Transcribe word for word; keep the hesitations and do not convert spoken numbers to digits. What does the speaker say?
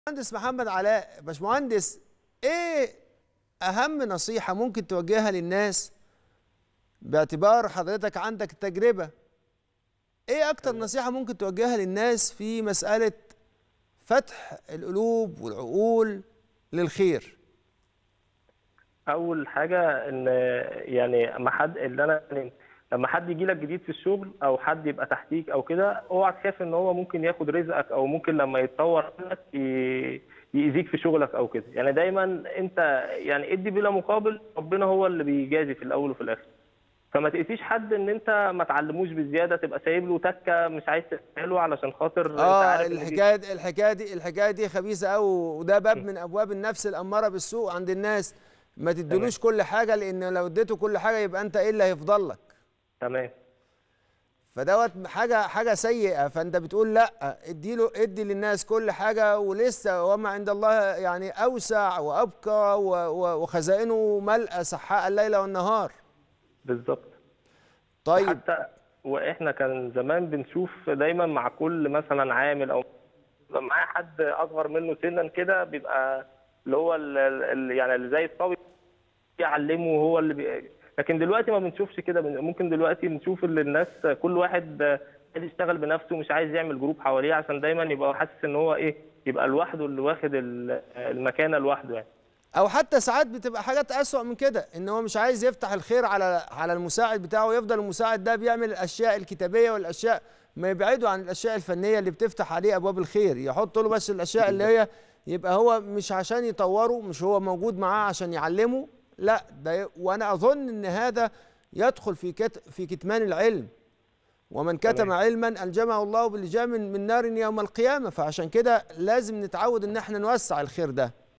باشمهندس محمد علاء، باشمهندس، ايه اهم نصيحة ممكن توجهها للناس باعتبار حضرتك عندك التجربة؟ ايه اكتر نصيحة ممكن توجهها للناس في مسألة فتح القلوب والعقول للخير؟ اول حاجه ان يعني اما حد اللي انا يعني لما حد يجي لك جديد في الشغل او حد يبقى تحتيك او كده، اوعى تخاف ان هو ممكن ياخد رزقك او ممكن لما يتطور عنك ي- يأذيك في شغلك او كده. يعني دايما انت يعني ادي بلا مقابل، ربنا هو اللي بيجازي في الاول وفي الاخر. فما تقسيش حد ان انت ما تعلموش بزياده، تبقى سايب له تكه مش عايز تساله علشان خاطر انت اه، عارف ان دي. الحكايه دي الحكايه دي الحكايه دي خبيثه قوي، وده باب من ابواب النفس الاماره بالسوء عند الناس. ما تمام تدلوش كل حاجه، لان لو اديته كل حاجه يبقى انت ايه اللي هيفضل لك؟ تمام فدوت حاجه حاجه سيئه. فانت بتقول لا، ادي له ادي للناس كل حاجه، ولسه وما عند الله يعني اوسع وابقى، و- و- وخزائنه ملأى سحاء الليل والنهار. بالظبط. طيب. وحتى واحنا كان زمان بنشوف دايما مع كل مثلا عامل او بيبقى معاه حد اصغر منه سنا كده، بيبقى اللي هو ال ال يعني اللي زي الصبي يعلمه هو اللي بي... لكن دلوقتي ما بنشوفش كده. ممكن دلوقتي نشوف ان الناس كل واحد عايز يشتغل بنفسه، مش عايز يعمل جروب حواليه عشان دايما يبقى حاسس ان هو ايه، يبقى لوحده اللي واخد ال- المكانه لوحده يعني. او حتى ساعات بتبقى حاجات اسوأ من كده، ان هو مش عايز يفتح الخير على على المساعد بتاعه، يفضل المساعد ده بيعمل الاشياء الكتابيه والاشياء، ما يبعده عن الاشياء الفنيه اللي بتفتح عليه ابواب الخير، يحط له بس الاشياء اللي هي يبقى هو مش عشان يطوره، مش هو موجود معاه عشان يعلمه، لا ده. وانا اظن ان هذا يدخل في كت في كتمان العلم، ومن كتم تمام علما ألجمه الله بلجام من نار يوم القيامة. فعشان كده لازم نتعود ان احنا نوسع الخير ده.